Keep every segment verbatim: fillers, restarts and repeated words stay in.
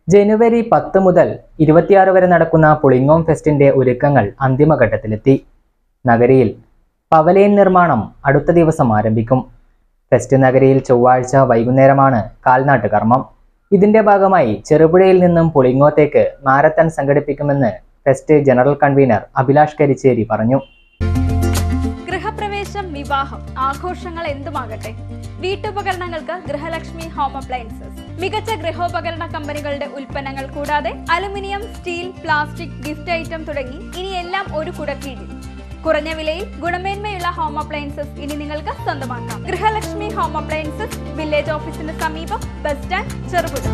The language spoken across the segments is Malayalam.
ജനുവരി പത്ത് മുതൽ ഇരുപത്തിയാറ് വരെ നടക്കുന്ന പുളിങ്ങോം ഫെസ്റ്റിന്റെ ഒരുക്കങ്ങൾ അന്തിമഘട്ടത്തിലെത്തി. നഗരിയിൽ പവലിയൻ നിർമ്മാണം അടുത്ത ദിവസം ആരംഭിക്കും. ഫെസ്റ്റ് നഗരിയിൽ ചൊവ്വാഴ്ച വൈകുന്നേരമാണ് കാൽനാട്ട് കർമ്മം. ഇതിന്റെ ഭാഗമായി ചെറുപുഴയിൽ നിന്നും പുളിങ്ങോത്തേക്ക് മാരത്തൺ സംഘടിപ്പിക്കുമെന്ന് fest general convener Abhilash Karicheri പറഞ്ഞു. ഗൃഹപ്രവേശം, വിവാഹം, ആഘോഷങ്ങൾ എന്തുമാകട്ടെ, വീട്ടുപകരണങ്ങൾക്ക് ഗൃഹലക്ഷ്മി ഹോം അപ്ലയൻസസ് മികച്ച ഗൃഹോപകരണ കമ്പനികളുടെ ഉൽപ്പന്നങ്ങൾ കൂടാതെ aluminium, steel, plastic, gift item തുടങ്ങി ഇനി എല്ലാം ഒരു കുടക്കീഴിൽ. കുറഞ്ഞ വിലയിൽ ഗുണമേന്മയുള്ള ഹോം അപ്ലയൻസസ് ഇനി നിങ്ങൾക്ക് സ്വന്തമാക്കാം. ഗൃഹലക്ഷ്മി ഹോം അപ്ലയൻസസ്, വില്ലേജ് ഓഫീസിന് സമീപം, ബസ് സ്റ്റാൻഡ്, ചെറുപുഴ.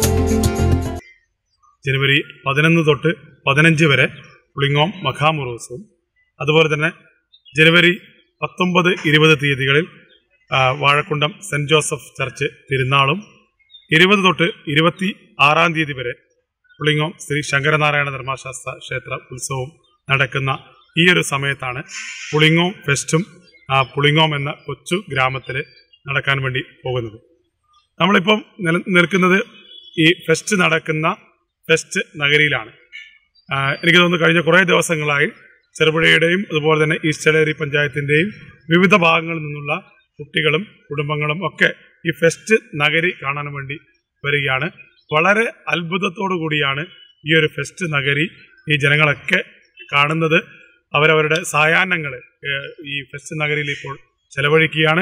ജനുവരി പതിനൊന്ന് തൊട്ട് പതിനഞ്ച് വരെ പുളിങ്ങോം മഖാമുറൂസും, അതുപോലെ തന്നെ ജനുവരി പത്തൊമ്പത് ഇരുപത് തീയതികളിൽ വാഴക്കുണ്ടം സെന്റ് ജോസഫ് ചർച്ച് തിരുനാളും, ഇരുപത് തൊട്ട് ഇരുപത്തി ആറാം തീയതി വരെ പുളിങ്ങോം ശ്രീ ശങ്കരനാരായണ ധർമ്മശാസ്ത്ര ക്ഷേത്ര ഉത്സവവും നടക്കുന്ന ഈ ഒരു സമയത്താണ് പുളിങ്ങോം ഫെസ്റ്റും പുളിങ്ങോം എന്ന കൊച്ചു ഗ്രാമത്തിൽ നടക്കാൻ വേണ്ടി പോകുന്നത്. നമ്മളിപ്പം നില നിൽക്കുന്നത് ഈ ഫെസ്റ്റ് നടക്കുന്ന ഫെസ്റ്റ് നഗരിയിലാണ്. എനിക്ക് തോന്നുന്നു കഴിഞ്ഞ കുറേ ദിവസങ്ങളായി ചെറുപുഴയുടെയും അതുപോലെ തന്നെ ഈസ്റ്റലേരി പഞ്ചായത്തിൻ്റെയും വിവിധ ഭാഗങ്ങളിൽ നിന്നുള്ള കുട്ടികളും കുടുംബങ്ങളും ഒക്കെ ഈ ഫെസ്റ്റ് നഗരി കാണാൻ വേണ്ടി വരികയാണ്. വളരെ അത്ഭുതത്തോടു കൂടിയാണ് ഈ ഒരു ഫെസ്റ്റ് നഗരി ഈ ജനങ്ങളൊക്കെ കാണുന്നത്. അവരവരുടെ സായാഹ്നങ്ങൾ ഈ ഫെസ്റ്റ് നഗരിയിൽ ഇപ്പോൾ ചെലവഴിക്കുകയാണ്.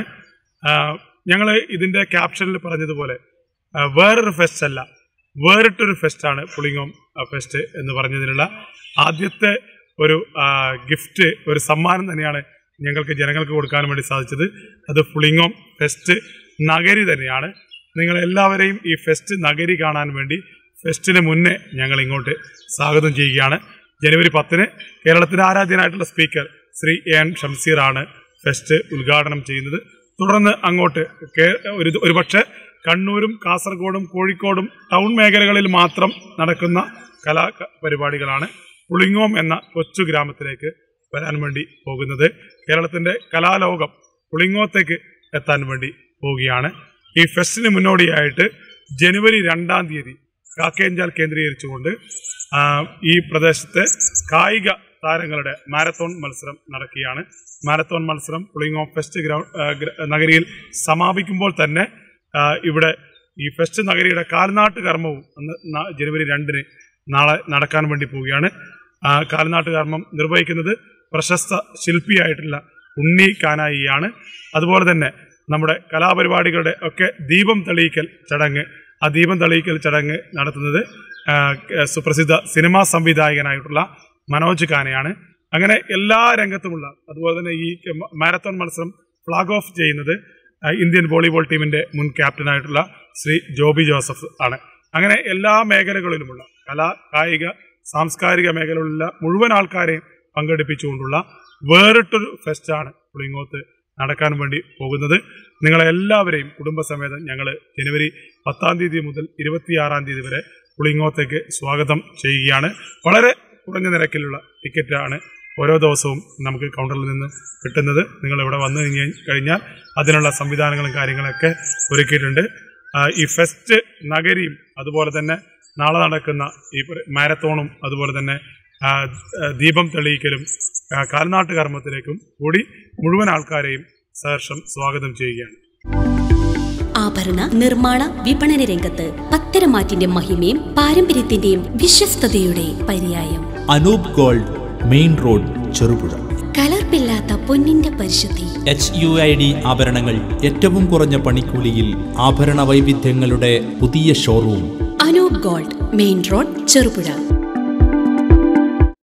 ഞങ്ങൾ ഇതിൻ്റെ ക്യാപ്ഷനിൽ പറഞ്ഞതുപോലെ വേറൊരു ഫെസ്റ്റ് അല്ല, വേറിട്ടൊരു ഫെസ്റ്റാണ് പുളിങ്ങോം ഫെസ്റ്റ് എന്ന് പറഞ്ഞതിനുള്ള ആദ്യത്തെ ഒരു ഗിഫ്റ്റ്, ഒരു സമ്മാനം തന്നെയാണ് ഞങ്ങൾക്ക് ജനങ്ങൾക്ക് കൊടുക്കാൻ വേണ്ടി സാധിച്ചത്. അത് പുളിങ്ങോം ഫെസ്റ്റ് നഗരി തന്നെയാണ്. നിങ്ങളെല്ലാവരെയും ഈ ഫെസ്റ്റ് നഗരി കാണാൻ വേണ്ടി ഫെസ്റ്റിന് മുന്നേ ഞങ്ങൾ ഇങ്ങോട്ട് സ്വാഗതം ചെയ്യുകയാണ്. ജനുവരി പത്തിന് കേരളത്തിൻ്റെ ആരാധ്യനായിട്ടുള്ള സ്പീക്കർ ശ്രീ എൻ ഷംസീറാണ് ഫെസ്റ്റ് ഉദ്ഘാടനം ചെയ്യുന്നത്. തുടർന്ന് അങ്ങോട്ട് ഒരു ഒരുപക്ഷെ കണ്ണൂരും കാസർഗോഡും കോഴിക്കോടും ടൗൺ മേഖലകളിൽ മാത്രം നടക്കുന്ന കലാ പരിപാടികളാണ് പുളിങ്ങോം എന്ന കൊച്ചു ഗ്രാമത്തിലേക്ക് വരാൻ വേണ്ടി പോകുന്നത്. കേരളത്തിൻ്റെ കലാലോകം പുളിങ്ങോത്തേക്ക് എത്താൻ വേണ്ടി പോവുകയാണ്. ഈ ഫെസ്റ്റിന് മുന്നോടിയായിട്ട് ജനുവരി രണ്ടാം തീയതി കാക്കേഞ്ചാൽ കേന്ദ്രീകരിച്ചുകൊണ്ട് ഈ പ്രദേശത്തെ കായിക താരങ്ങളുടെ മാരത്തോൺ മത്സരം നടക്കുകയാണ്. മാരത്തോൺ മത്സരം പുളിങ്ങോം ഫെസ്റ്റ് ഗ്രൗണ്ട് നഗരിയിൽ സമാപിക്കുമ്പോൾ തന്നെ ഇവിടെ ഈ ഫെസ്റ്റ് നഗരിയുടെ കാൽനാട്ട് കർമ്മവും അന്ന് ജനുവരി രണ്ടിന് നാളെ നടക്കാൻ വേണ്ടി പോവുകയാണ്. കാൽനാട്ട് കർമ്മം നിർവഹിക്കുന്നത് പ്രശസ്ത ശില്പിയായിട്ടുള്ള ഉണ്ണി കാനായിയാണ്. അതുപോലെ തന്നെ നമ്മുടെ കലാപരിപാടികളുടെ ഒക്കെ ദീപം തെളിയിക്കൽ ചടങ്ങ്, ആ ദീപം തെളിയിക്കൽ ചടങ്ങ് നടത്തുന്നത് സുപ്രസിദ്ധ സിനിമാ സംവിധായകനായിട്ടുള്ള മനോജ് കാനയാണ്. അങ്ങനെ എല്ലാ രംഗത്തുമുള്ള, അതുപോലെ തന്നെ ഈ മാരത്തോൺ മത്സരം ഫ്ലാഗ് ഓഫ് ചെയ്യുന്നത് ഇന്ത്യൻ വോളിബോൾ ടീമിന്റെ മുൻ ക്യാപ്റ്റനായിട്ടുള്ള ശ്രീ ജോബി ജോസഫ് ആണ്. അങ്ങനെ എല്ലാ മേഖലകളിലുമുള്ള കലാ, കായിക, സാംസ്കാരിക മേഖലകളിലുള്ള മുഴുവൻ ആൾക്കാരെയും പങ്കെടുപ്പിച്ചുകൊണ്ടുള്ള വേറിട്ടൊരു ഫെസ്റ്റാണ് പുളിങ്ങോത്ത് നടക്കാൻ വേണ്ടി പോകുന്നത്. നിങ്ങളെല്ലാവരെയും കുടുംബസമേതം ഞങ്ങൾ ജനുവരി പത്താം തീയതി മുതൽ ഇരുപത്തിയാറാം തീയതി വരെ പുളിങ്ങോത്തേക്ക് സ്വാഗതം ചെയ്യുകയാണ്. വളരെ കുറഞ്ഞ നിരക്കിലുള്ള ടിക്കറ്റാണ് ഓരോ ദിവസവും നമുക്ക് കൗണ്ടറിൽ നിന്ന് കിട്ടുന്നത്. നിങ്ങൾ ഇവിടെ വന്നു കഴിഞ്ഞാൽ അതിനുള്ള സംവിധാനങ്ങളും കാര്യങ്ങളൊക്കെ ഒരുക്കിയിട്ടുണ്ട്. ഈ ഫെസ്റ്റ് നഗരിയും അതുപോലെ തന്നെ നാളെ നടക്കുന്ന ഈ മാരത്തോണും അതുപോലെ തന്നെ ദീപം തെളിയിക്കലും കാൽനാട്ട് കർമ്മത്തിലേക്കും കൂടി മുഴുവൻ ആൾക്കാരെയും സഹർഷം സ്വാഗതം ചെയ്യുകയാണ്. ആഭരണ നിർമ്മാണ വിപണന രംഗത്ത് പത്തരമാറ്റിന്റെ മഹിമയും പാരമ്പര്യത്തിന്റെയും വിശ്വസ്തയുടെ പര്യായം Anoop gold, main road, Cherupuzha. കലർപ്പില്ലാത്ത പൊന്നിന്റെ പരിശുദ്ധി. എച്ച് യു ഐ ഡി ആഭരണങ്ങൾ ഏറ്റവും കുറഞ്ഞ പണിക്കൂലിയിൽ. ആഭരണ വൈവിധ്യങ്ങളുടെ പുതിയ showroom Anoop gold, main road, Cherupuzha.